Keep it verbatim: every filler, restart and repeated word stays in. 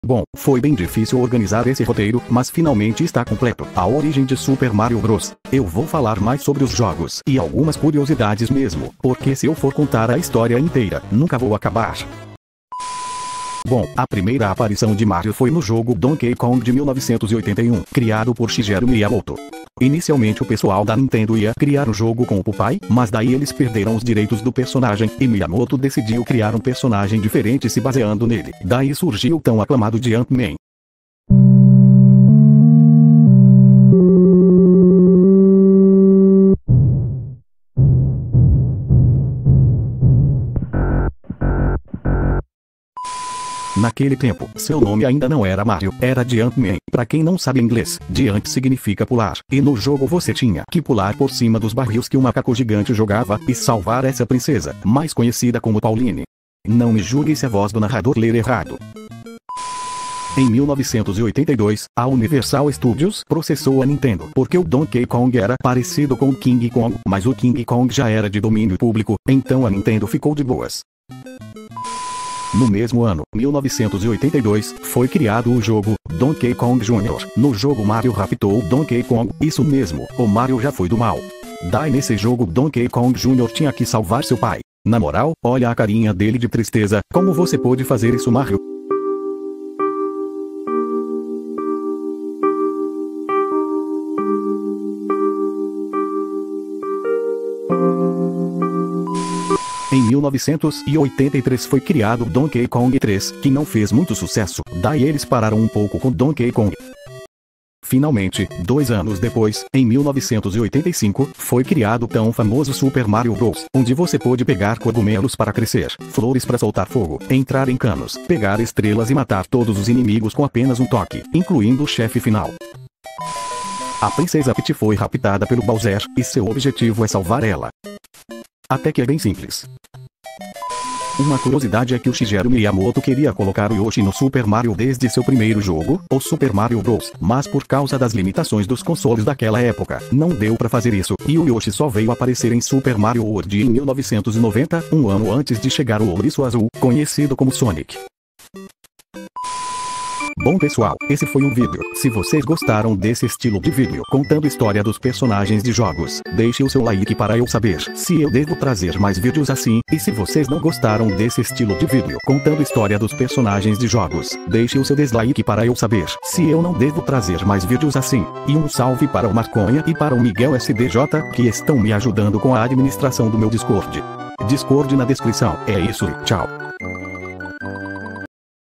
Bom, foi bem difícil organizar esse roteiro, mas finalmente está completo. A origem de Super Mario Bros. Eu vou falar mais sobre os jogos e algumas curiosidades mesmo, porque se eu for contar a história inteira, nunca vou acabar. Bom, a primeira aparição de Mario foi no jogo Donkey Kong de mil novecentos e oitenta e um, criado por Shigeru Miyamoto. Inicialmente o pessoal da Nintendo ia criar o jogo com o Popeye, mas daí eles perderam os direitos do personagem, e Miyamoto decidiu criar um personagem diferente se baseando nele. Daí surgiu o tão aclamado Jumpman. Naquele tempo, seu nome ainda não era Mario, era Jumpman. Pra quem não sabe inglês, Jump significa pular, e no jogo você tinha que pular por cima dos barris que um macaco gigante jogava, e salvar essa princesa, mais conhecida como Pauline. Não me julgue se a voz do narrador ler errado. Em mil novecentos e oitenta e dois, a Universal Studios processou a Nintendo, porque o Donkey Kong era parecido com o King Kong, mas o King Kong já era de domínio público, então a Nintendo ficou de boas. No mesmo ano, mil novecentos e oitenta e dois, foi criado o jogo Donkey Kong Júnior No jogo Mario raptou Donkey Kong, isso mesmo, o Mario já foi do mal. Daí nesse jogo Donkey Kong Júnior tinha que salvar seu pai. Na moral, olha a carinha dele de tristeza, como você pôde fazer isso, Mario? Em mil novecentos e oitenta e três foi criado Donkey Kong três, que não fez muito sucesso, daí eles pararam um pouco com Donkey Kong. Finalmente, dois anos depois, em mil novecentos e oitenta e cinco, foi criado o tão famoso Super Mario Bros., onde você pôde pegar cogumelos para crescer, flores para soltar fogo, entrar em canos, pegar estrelas e matar todos os inimigos com apenas um toque, incluindo o chefe final. A princesa Peach foi raptada pelo Bowser, e seu objetivo é salvar ela. Até que é bem simples. Uma curiosidade é que o Shigeru Miyamoto queria colocar o Yoshi no Super Mario desde seu primeiro jogo, o Super Mario Bros., mas por causa das limitações dos consoles daquela época, não deu pra fazer isso, e o Yoshi só veio aparecer em Super Mario World em mil novecentos e noventa, um ano antes de chegar o ouriço azul, conhecido como Sonic. Bom pessoal, esse foi o vídeo. Se vocês gostaram desse estilo de vídeo contando história dos personagens de jogos, deixe o seu like para eu saber se eu devo trazer mais vídeos assim, e se vocês não gostaram desse estilo de vídeo contando história dos personagens de jogos, deixe o seu dislike para eu saber se eu não devo trazer mais vídeos assim. E um salve para o Marconha e para o Miguel S D J, que estão me ajudando com a administração do meu Discord. Discord na descrição. É isso, tchau.